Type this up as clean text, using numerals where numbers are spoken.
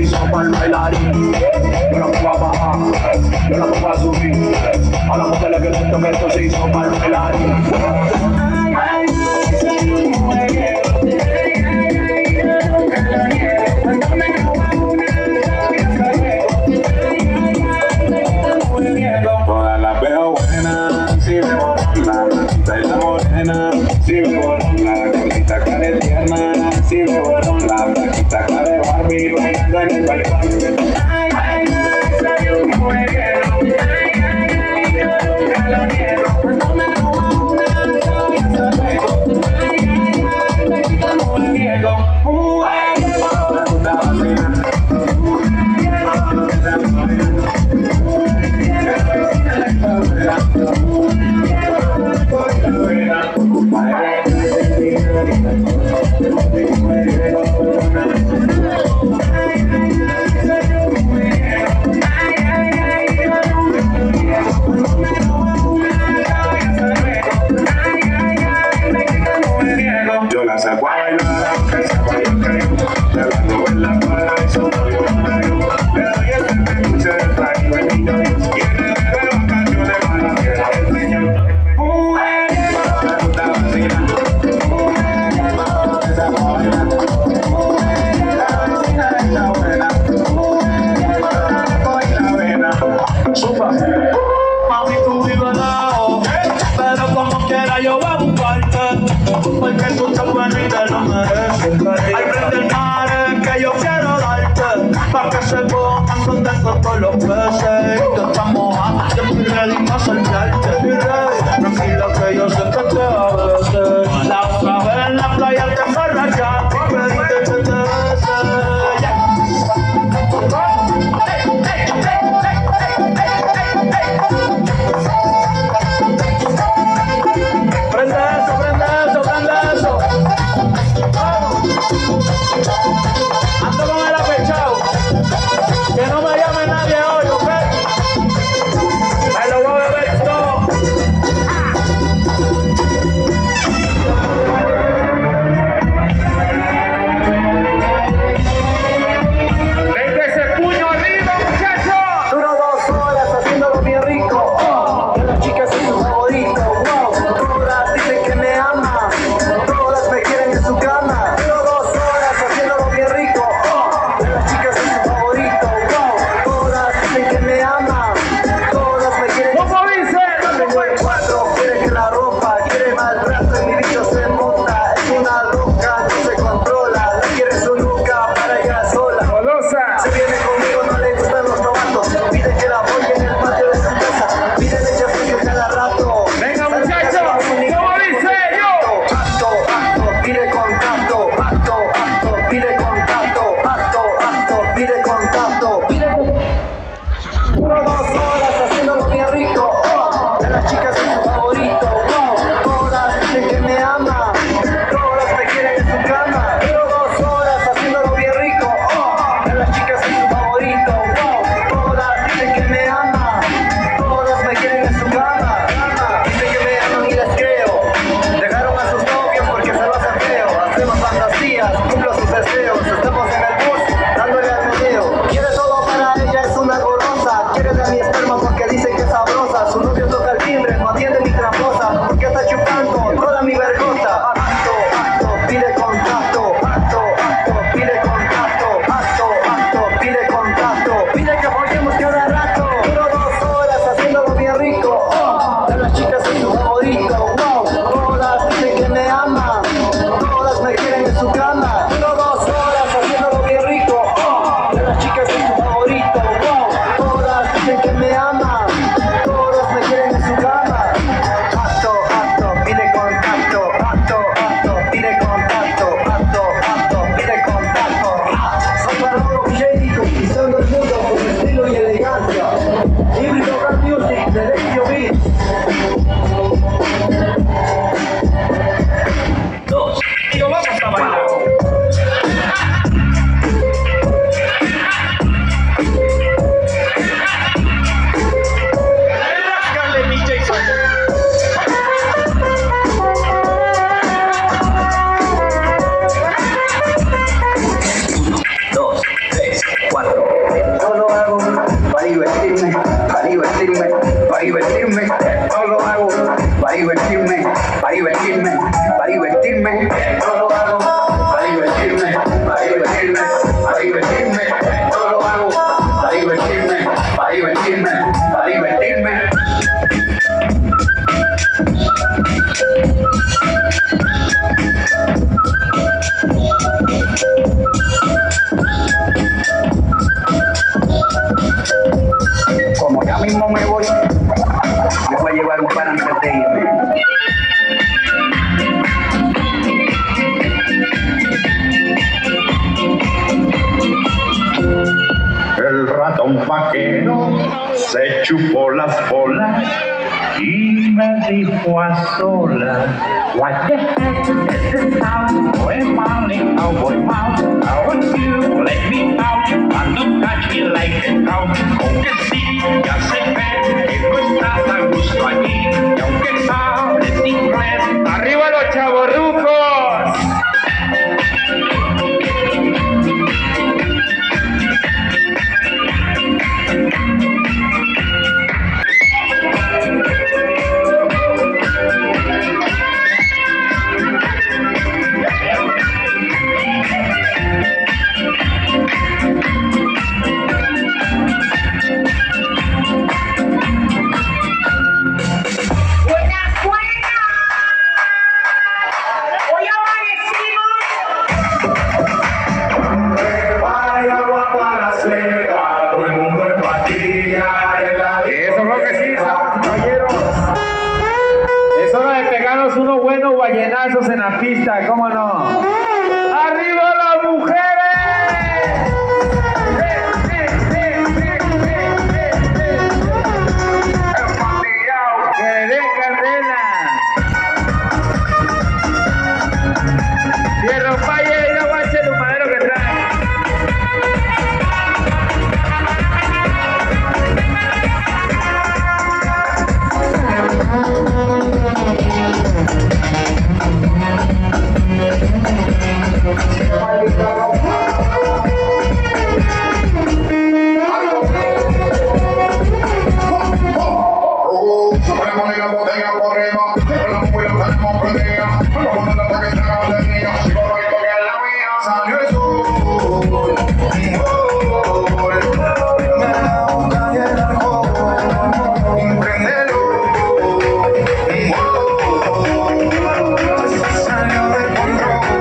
hizo para el bailarín. Yo la pongo a bajar, yo la pongo a subir. A la mujer le violento que esto se hizo para el bailarín. Todas las veo buenas, si veo la blanquita y la morena, si veo la gordita cara de tierna, si veo la blanquita cara de Barbie bailando en el balcón. Soy un jueguero, yo nunca lo niego. Cuando me roba una, soy ese juego. No me niego. La puta vacina. Yo la saco a bailar, aunque sea para yo creo. Le agarro en la cara y solo yo la veo. Le doy el peluche del traje del niño Dios. Quiere de vacaciones para la tierra del Señor. La puta vacina. Esa buena. La vecina está buena. Coge la vena. Supa. Mami, tú vives lejos, pero como quiera yo voy a buscarte. Porque tú estás buena y te lo mereces. Ay, prende el mar que yo quiero darte, pa' que se pongan contentos todos los peces. Te estamos mojando, yo estoy ready pa' soltarte. Tranquila que yo sé que te a veces. La otra vez en la playa te emborrachaste y pediste que te bese. Ando con el apechado, que no me llame nadie hoy, ¿ok? Me lo voy a beber todo. un vaquero se chupó las bolas y me dijo a solas: What the heck is this house? Boy, Molly, oh boy, Molly, I want you, let me out, and don't touch me like a cow. Aunque sí, ya sé que no estás a gusto allí, y aunque hables inglés, ¡arriba los chavorrucos! Unos buenos ballenazos en la pista, ¿cómo no? ¡Arriba las mujeres! ¡Que le den candela! Fierro Valle, y no guache el humadero que trae. Salió eso.